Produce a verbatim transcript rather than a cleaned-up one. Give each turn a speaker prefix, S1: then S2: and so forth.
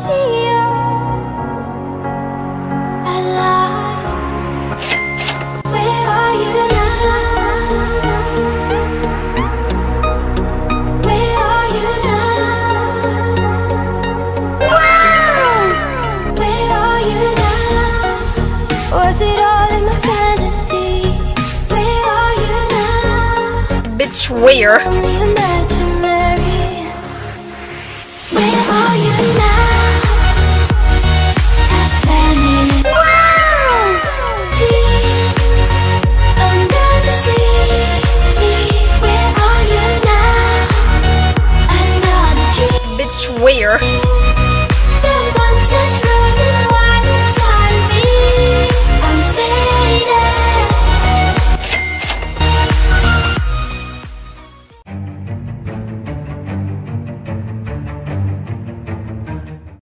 S1: see us alive. Where are you now? Where are you now? Wow! Where are you now? Was it all in my fantasy? Where are you now?
S2: Bitch, where?
S1: Only imaginary. Where are you now?